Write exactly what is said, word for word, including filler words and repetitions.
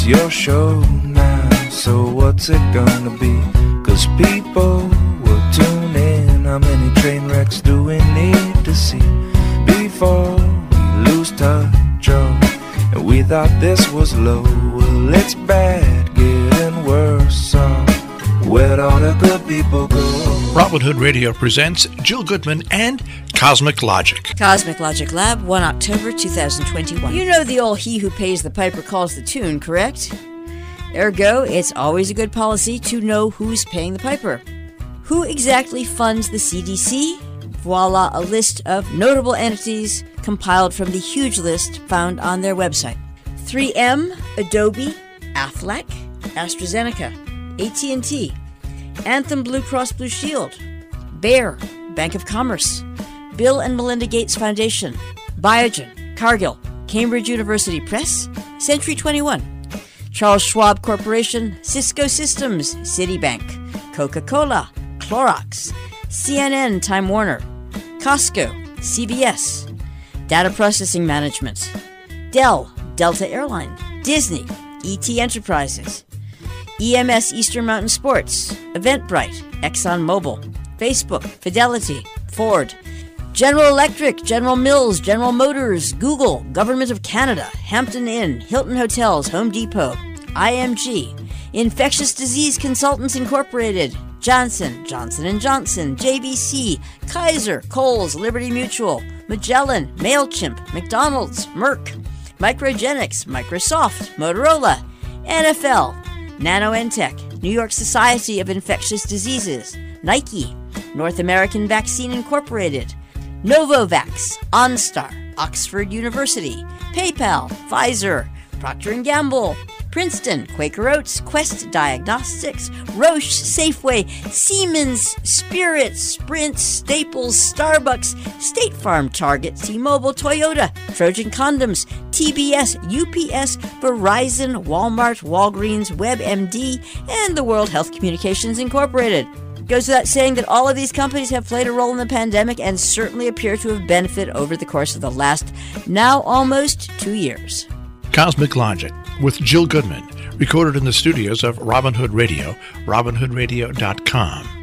your show now, so what's it gonna be? Cause people will tune in. How many train wrecks do we need to see before we lose touch? Oh, and we thought this was low. Well, it's bad, getting worse. So where'd all the good people go? Robin Hood Radio presents Jill Goodman and Cosmic Logic. Cosmic Logic Lab, the first of October twenty twenty-one. You know the old he who pays the piper calls the tune, correct? Ergo, it's always a good policy to know who's paying the piper. Who exactly funds the C D C? Voila, a list of notable entities compiled from the huge list found on their website. three M, Adobe, Aflac, AstraZeneca, A T and T, Anthem Blue Cross Blue Shield, Bayer, Bank of Commerce, Bill and Melinda Gates Foundation, Biogen, Cargill, Cambridge University Press, Century twenty-one, Charles Schwab Corporation, Cisco Systems, Citibank, Coca-Cola, Clorox, C N N, Time Warner, Costco, C B S, Data Processing Management, Dell, Delta Airline, Disney, E T Enterprises, E M S Eastern Mountain Sports, Eventbrite, ExxonMobil, Facebook, Fidelity, Ford, General Electric, General Mills, General Motors, Google, Government of Canada, Hampton Inn, Hilton Hotels, Home Depot, I M G, Infectious Disease Consultants Incorporated, Johnson, Johnson and Johnson, J B C, Kaiser, Kohl's, Liberty Mutual, Magellan, MailChimp, McDonald's, Merck, Microgenics, Microsoft, Motorola, N F L, NanoEntech, New York Society of Infectious Diseases, Nike, North American Vaccine Incorporated, Novavax, OnStar, Oxford University, PayPal, Pfizer, Procter and Gamble, Princeton, Quaker Oats, Quest Diagnostics, Roche, Safeway, Siemens, Spirit, Sprint, Staples, Starbucks, State Farm, Target, T-Mobile, Toyota, Trojan Condoms, T B S, U P S, Verizon, Walmart, Walgreens, WebMD, and the World Health Communications Incorporated. Goes without saying that all of these companies have played a role in the pandemic and certainly appear to have benefited over the course of the last, now almost two years. Cosmic Logic with Jill Goodman, recorded in the studios of Robin Hood Radio, robin hood radio dot com.